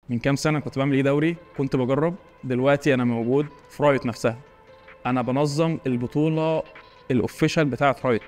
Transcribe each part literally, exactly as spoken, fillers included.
من كام سنه كنت بعمل ايه دوري، كنت بجرب. دلوقتي انا موجود في رايت نفسها، انا بنظم البطوله الاوفيشال بتاعه رايت.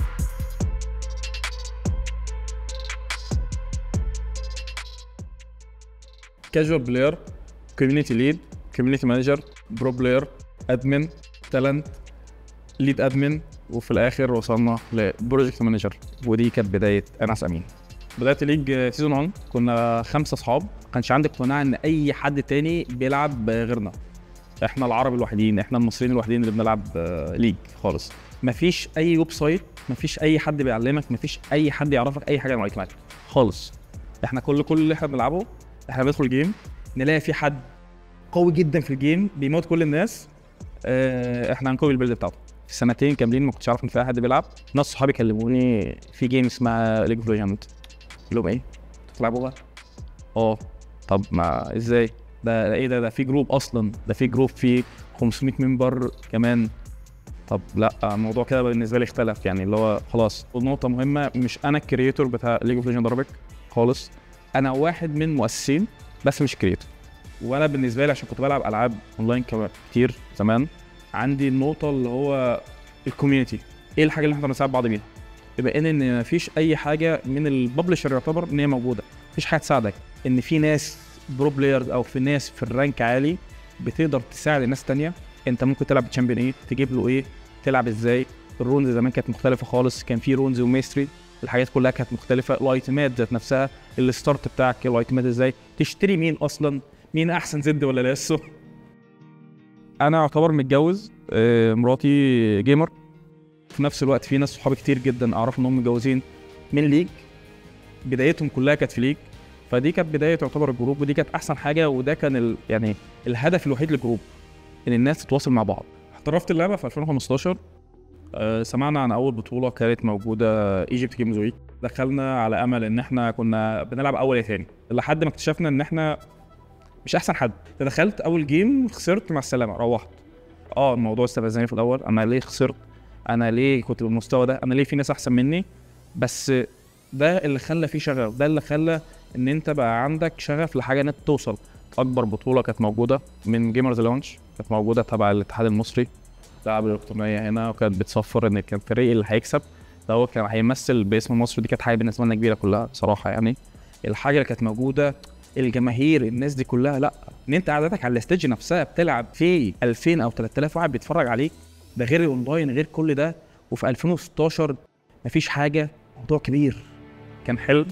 كاجوال بلاير، كوميونتي ليد، كوميونتي مانجر، برو بلاير، ادمن، تالنت، ليد ادمن، وفي الاخر وصلنا لبروجكت مانجر. ودي كانت بدايه انس امين. بدايه ليج سيزون واحد كنا خمسه اصحاب، ما كانش عندي اقتناع ان اي حد تاني بيلعب غيرنا. احنا العرب الوحيدين، احنا المصريين الوحيدين اللي بنلعب ليج خالص. مفيش اي ويب سايت، مفيش اي حد بيعلمك، مفيش اي حد يعرفك اي حاجه عن الايتمات خالص. احنا كل كل اللي احنا بنلعبه، احنا بندخل جيم نلاقي في حد قوي جدا في الجيم بيموت كل الناس، اه احنا هنكوبي البيلد بتاعته. في سنتين كاملين ما كنتش عارف ان في حد بيلعب. ناس صحابي كلموني في جيم اسمها ليج اوف ليجند، قلت لهم ايه تلعبوا بقى؟ اه. طب ما ازاي ده, ده ايه ده ده في جروب اصلا، ده في جروب فيه خمسمية ممبر كمان. طب لا، الموضوع كده بالنسبه لي اختلف، يعني اللي هو خلاص. نقطه مهمه، مش انا الكرييتور بتاع ليج اوف ليجند ارابيك خالص، انا واحد من المؤسسين بس مش كرييتور. وانا بالنسبه لي عشان كنت بلعب العاب اونلاين كتير زمان، عندي النقطه اللي هو الكوميونتي، ايه الحاجه اللي احنا بنساعد بعض بيها. بما ان ان مفيش اي حاجه من الببلشر يعتبر ان هي موجوده، مفيش حاجه تساعدك ان في ناس برو بلايرز او في ناس في الرانك عالي بتقدر تساعد الناس تانية. انت ممكن تلعب تشامبيون ايه، تجيب له ايه، تلعب ازاي. الرونز زمان كانت مختلفه خالص، كان في رونز وميستري، الحاجات كلها كانت مختلفه. الايتمات ذات نفسها، الستارت بتاعك الايتمات ازاي، تشتري مين اصلا، مين احسن زد ولا لاسو. انا اعتبر متجوز، مراتي جيمر. في نفس الوقت في ناس صحابي كتير جدا اعرف انهم متجوزين من ليج، بدايتهم كلها كانت في ليج. فدي كانت بدايه تعتبر الجروب، ودي كانت احسن حاجه، وده كان ال... يعني الهدف الوحيد للجروب، ان الناس تتواصل مع بعض. احترفت اللعبه في ألفين وخمستاشر. أه سمعنا عن اول بطوله كانت موجوده ايجيبت جيمز ويك، دخلنا على امل ان احنا كنا بنلعب اول يا ثاني، لحد ما اكتشفنا ان احنا مش احسن حد. دخلت اول جيم خسرت، مع السلامه روحت. اه الموضوع استفزني في الاول، انا ليه خسرت، انا ليه كنت بالمستوى ده، انا ليه في ناس احسن مني. بس ده اللي خلى فيه شغف، ده اللي خلى ان انت بقى عندك شغف لحاجه انك توصل. اكبر بطوله كانت موجوده من جيمرز لونش، كانت موجوده تبع الاتحاد المصري الالعاب الالكترونيه هنا، وكانت بتصفر ان كان الفريق اللي هيكسب ده هو كان هيمثل باسم مصر. دي كانت حاجه بالنسبه لنا كبيره كلها صراحه. يعني الحاجه اللي كانت موجوده، الجماهير، الناس دي كلها، لا ان انت قعدتك على الاستيج نفسها بتلعب في ألفين او تلات آلاف واحد بيتفرج عليك، ده غير الاونلاين غير كل ده. وفي ألفين وستاشر مفيش حاجه، موضوع كبير. كان حلم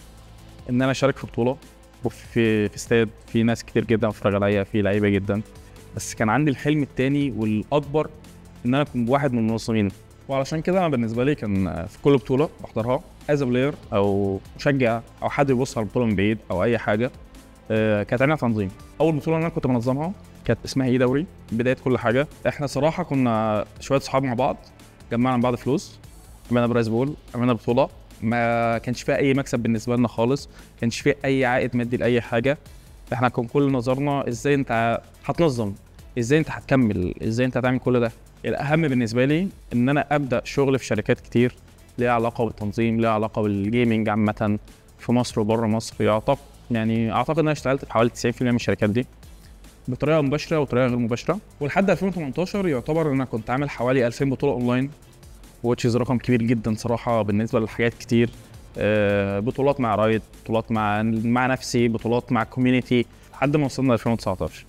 ان انا اشارك في بطوله، وفي في استاد في ناس كتير جدا بتتفرج عليا، في لعيبه جدا. بس كان عندي الحلم التاني والاكبر ان انا اكون واحد من المنظمين. وعلشان كده انا بالنسبه لي كان في كل بطوله بحضرها از بلاير او مشجع او حد يبص على البطوله من بعيد او اي حاجه، كانت عندنا تنظيم. اول بطوله انا كنت بنظمها كانت اسمها ايه دوري. بدايه كل حاجه احنا صراحه كنا شويه صحاب مع بعض، جمعنا من بعض فلوس، عملنا برايز بول، عملنا بطوله. ما كانش فيها اي مكسب بالنسبه لنا خالص، ما كانش فيها اي عائد مادي لاي حاجه. احنا كان كل نظرنا ازاي انت هتنظم، ازاي انت هتكمل، ازاي انت هتعمل كل ده. الاهم بالنسبه لي ان انا ابدا شغل في شركات كتير ليها علاقه بالتنظيم، ليها علاقه بالجيمنج عامه في مصر وبره مصر. يعتقد يعني اعتقد ان انا اشتغلت في حوالي تسعين بالمية من الشركات دي بطريقه مباشره وطريقه غير مباشره. ولحد ألفين وتمنتاشر يعتبر ان انا كنت عامل حوالي ألفين بطوله اونلاين، وتشيز رقم كبير جدا صراحه بالنسبه لحاجات كتير. أه بطولات مع رايت، بطولات مع مع نفسي، بطولات مع كوميونتي، لحد ما وصلنا ألفين وتسعتاشر.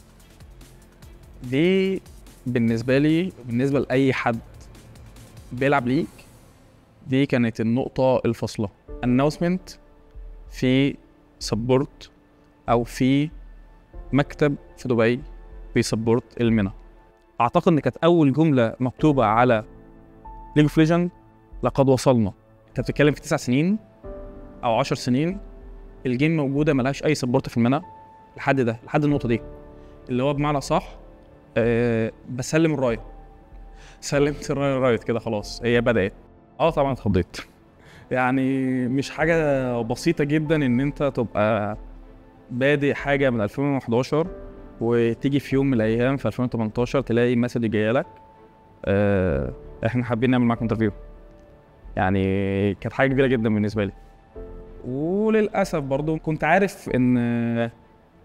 دي بالنسبه لي، بالنسبه لاي حد بيلعب ليج، دي كانت النقطه الفاصله. اناونسمنت في سبورت او في مكتب في دبي بيسبورت المنى. اعتقد ان كانت اول جمله مكتوبه على ليج اوف ليجند لقد وصلنا. انت بتتكلم في تسع سنين او عشر سنين الجيم موجوده ملهاش اي سبورت في المنى لحد ده، لحد النقطه دي، اللي هو بمعنى صح أه بسلم الرايه. سلمت الرايه رايت كده خلاص، هي بدات. اه طبعا اتخضيت. يعني مش حاجه بسيطه جدا ان انت تبقى بادئ حاجه من ألفين وحداشر وتيجي في يوم من الايام في ألفين وتمنتاشر تلاقي مسج جايه لك أه احنا حابين نعمل معاك انترفيو. يعني كانت حاجه كبيره جدا بالنسبه لي. وللاسف برضو كنت عارف ان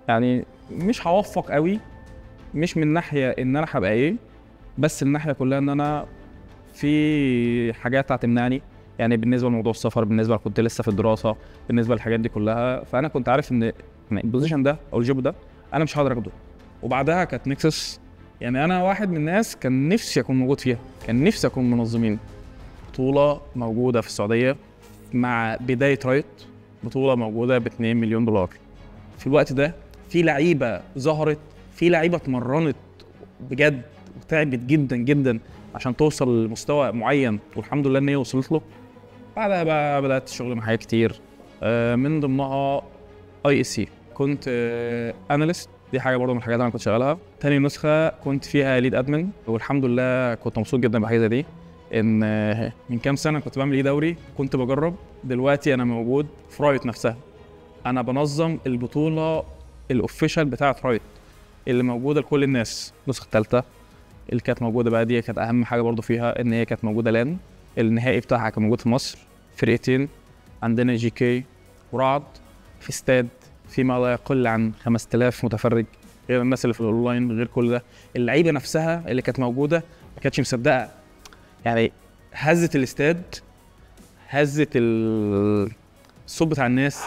يعني مش هوفق قوي، مش من ناحيه ان انا هبقى ايه، بس الناحيه كلها ان انا في حاجات هتمنعني. يعني بالنسبه لموضوع السفر، بالنسبه كنت لسه في الدراسه، بالنسبه للحاجات دي كلها، فانا كنت عارف ان البوزيشن ده او الجوب ده انا مش هقدر اخده. وبعدها كانت نكسس، يعني انا واحد من الناس كان نفسي اكون موجود فيها، كان نفسي اكون منظمين بطوله موجوده في السعوديه مع بدايه رايت، بطوله موجوده ب اتنين مليون دولار. في الوقت ده في لعيبه ظهرت، في لعيبه اتمرنت بجد وتعبت جدا جدا عشان توصل لمستوى معين، والحمد لله ان هي وصلت له. بعدها بقى بدات الشغل مع حاجات كتير، من ضمنها اي اس سي، كنت اناليست، دي حاجه برضه من الحاجات اللي انا كنت شغالها. تاني نسخه كنت فيها ليد ادمن، والحمد لله كنت مبسوط جدا بحاجه زي دي. ان من كام سنه كنت بعمل ايه دوري، كنت بجرب. دلوقتي انا موجود في رايت نفسها، انا بنظم البطوله الاوفيشال بتاعه رايت اللي موجوده لكل الناس. النسخه الثالثه اللي كانت موجوده بقى دي كانت اهم حاجه برضو فيها، ان هي كانت موجوده لان النهائي بتاعها كان موجود في مصر، فرقتين، عندنا جي كي ورعد، في استاد في ما لا يقل عن خمسة آلاف متفرج، غير الناس اللي في الاونلاين، غير كل ده. اللعيبه نفسها اللي كانت موجوده ما كانتش مصدقه، يعني هزت الاستاد، هزت الصوت بتاع الناس.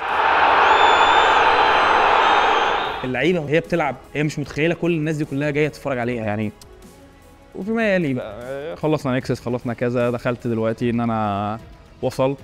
اللعيبه وهي بتلعب هي مش متخيله كل الناس دي كلها جايه تتفرج عليها يعني. وفيما يلي بقى خلصنا نكسس، خلصنا كذا، دخلت دلوقتي ان انا وصلت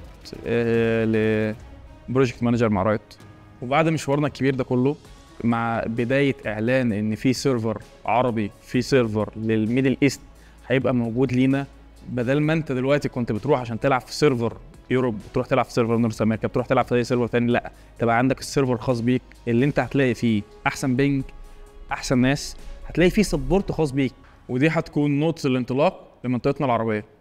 لبروجكت مانجر مع رايت. وبعد مشوارنا الكبير ده كله، مع بدايه اعلان ان في سيرفر عربي، في سيرفر للميدل ايست هيبقى موجود لينا، بدل ما انت دلوقتي كنت بتروح عشان تلعب في سيرفر يوروب، بتروح تلعب في سيرفر نورث امريكا، بتروح تلعب في اي سيرفر تاني، لا، تبقى عندك السيرفر الخاص بيك اللي انت هتلاقي فيه احسن بينج، احسن ناس، هتلاقي فيه سبورت خاص بيك. ودي هتكون نقطه الانطلاق لمنطقتنا العربيه.